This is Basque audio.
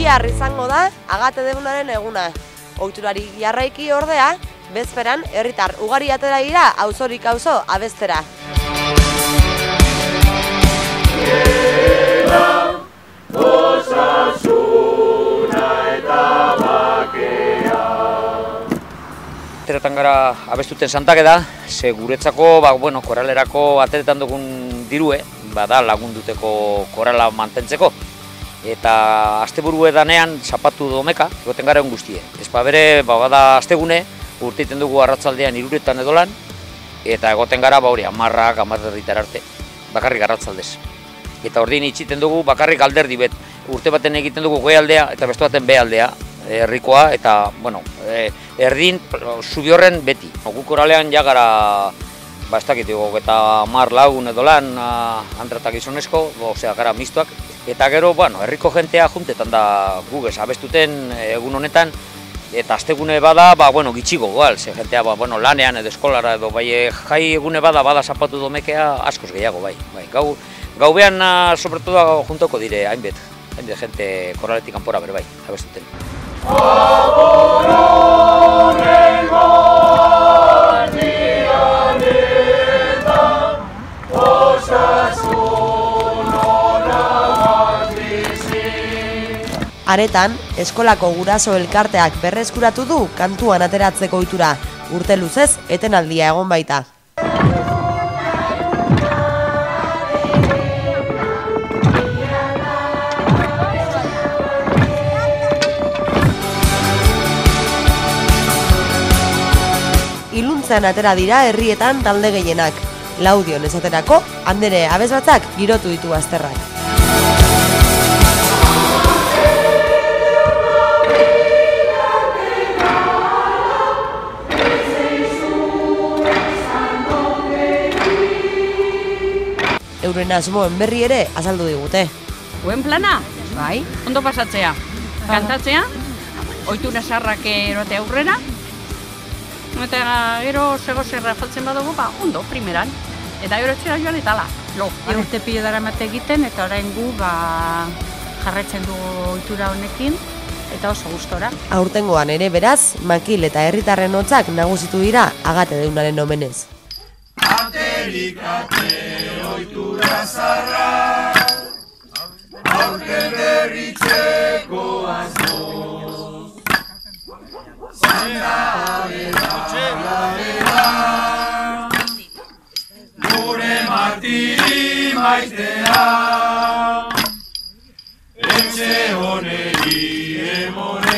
bihar izango da Agate Deunaren eguna. Ohiturari jarraiki ordea, bezperan herritar ugari atera dira auzorik auzo abestera. Ateretan gara abestuten santak da, ze guretzako, koralerako ateretan dugun dirue, bada lagunduteko korala mantentzeko. Eta asteburu edanean zapatu domeka, egoten gara egun guztie. Ezpa bere, bada astegune, urteiten dugu arratzaldean 3 edo lan, eta egoten gara, 10-ak, 10 arte, bakarrik arratzaldez. Eta ordin itxiten dugu bakarrik alderdi bet, urte baten egiten dugu goe aldea eta beste baten be aldea, herrikoa, eta, erdin, zubiorren beti. Gu koralean ja gara, ez dakit, eta 10 lagun edo lan, andratak izonezko, gara mistoak. Eta gero, herriko jentea juntetan da gugez abestuten egun honetan, eta astegune bada, gitxigo, ze jentea, lanean edo eskolara edo, jai egune bada zapatu domekea askoz gehiago, bai. Gau behan, sobretoda, juntoko dire, hainbet jente koraletik kanpora bere, bai, abestuten. Aretan, eskolako guraso elkarteak berreskuratu du kantuan ateratzeko ohitura, urte luzez etenaldia egon baita. Iluntzen atera dira herrietan talde gehienak. Laudion esaterako, Andere abesbatzak girotu ditu azterrak. Euren asmoen berri ere azaldu digute. Buen plana? Bai, ondo pasatzea. Kantatzea, ohitura zaharrak erote aurrera, eta gero zerra faltzen badugu, ondo, primeran. Eta gero etxera joan eta ala. Urte pilo dara mate egiten, eta orain gu jarraitzen du ohitura honekin, eta oso gustora. Aurtengoan ere beraz, makil eta herritarren hotzak nagusitu dira Agate Deunaren omenez. Aterik ate ohitura zarra, aurten berritzeko asmoz. Zanda abera, gure martiri maitea, etxe honeri emona.